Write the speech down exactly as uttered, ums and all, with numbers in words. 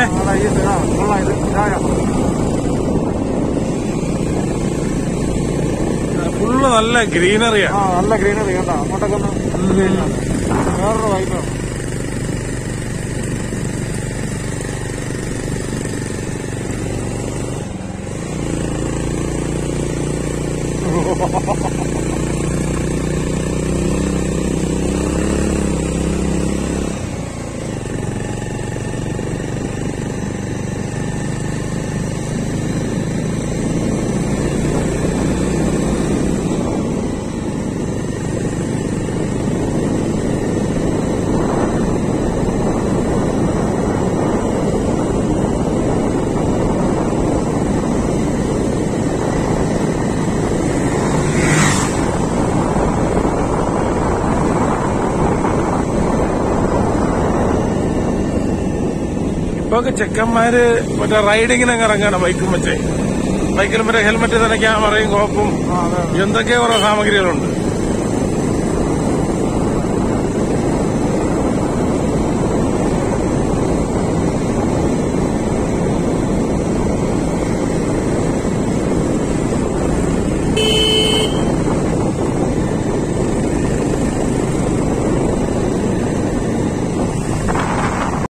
Full നല്ല ഗ്രീനറിയാ. ആ നല്ല ഗ്രീനറി കേട്ടോ. അങ്ങോട്ടൊക്കെ ഒന്ന് വേറൊരു വൈബാണ്. ഇപ്പൊക്കെ ചെക്കന്മാര് മറ്റേ റൈഡിങ്ങിനൊക്കെ ഇറങ്ങണം. ബൈക്കും വെച്ചേ ബൈക്കിലും മറ്റേ ഹെൽമെറ്റ് നനയ്ക്കാൻ പറയും, കോപ്പും എന്തൊക്കെയോ കുറെ സാമഗ്രികളുണ്ട്.